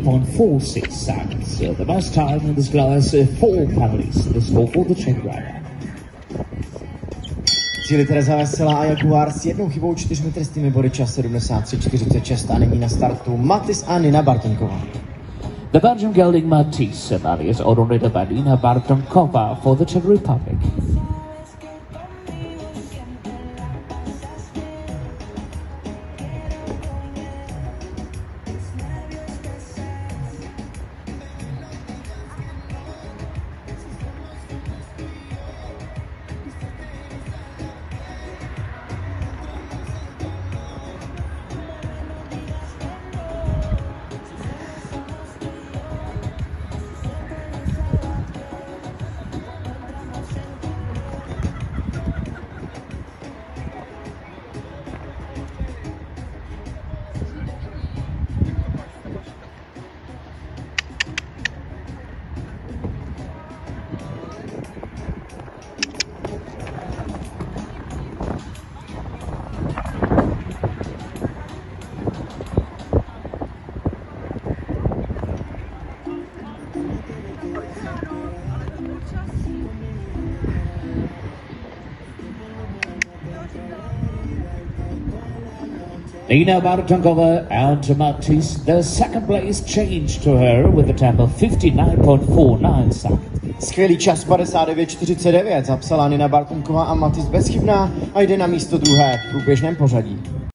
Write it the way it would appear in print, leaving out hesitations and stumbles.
58.46 seconds. The best time in this class, 4 penalties. The score for the Czech rider. Cíli Tereza Veselá a Jaguar s jednou chybou 4 trestnými body, čas 73:46 a nyní na startu Matis a Nina Bartonková. The Belgian gelding Matisse alias Aurorida Badina Bartonkova for the Czech Republic. Nina Bartonkova and Matisse, the second place changed to her with a time of 59.49 seconds. Skvělý čas 59:49 zapsala Nina Bartonková a Matisse bezchybná a jde na místo druhé v průběžném pořadí.